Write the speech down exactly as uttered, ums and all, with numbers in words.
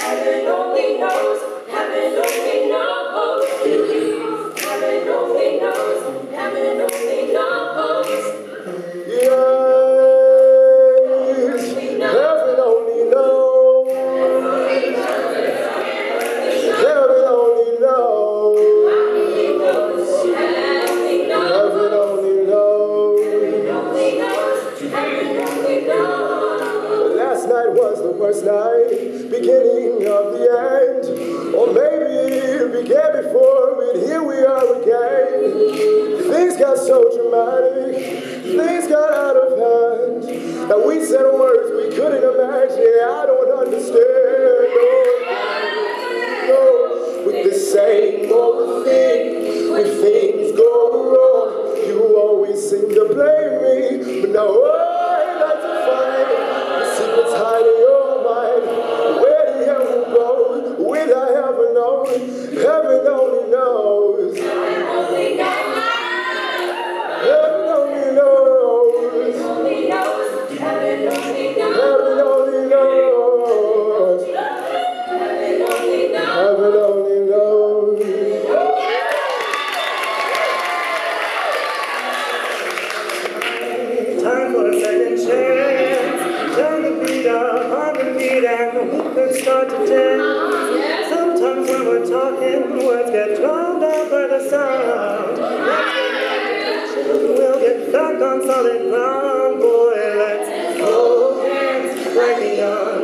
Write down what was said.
Heaven only knows, heaven only knows. Heaven only knows, heaven only knows. Yes, heaven only knows. Heaven only knows. Heaven only knows. Last night was the worst night, beginning of the end. Or maybe it began before, but here we are again. Things got so dramatic, things got out of hand, and we said words we couldn't imagine. I don't understand, no, no. With the same old thing, when things go wrong, you always seem to blame me, but now I'd like to find the secrets hiding in your mind. Where the hell you go? Will I ever know? Heaven only knows. Heaven only knows. Heaven only knows. Heaven only knows. Heaven only knows. Heaven only knows. Time for a second chance. Turn the beat up on the beat and we could start to dance. Sometimes when we're talking, words get drowned out by the sound. We'll get back on solid ground, boy. Let's hold hands like the young.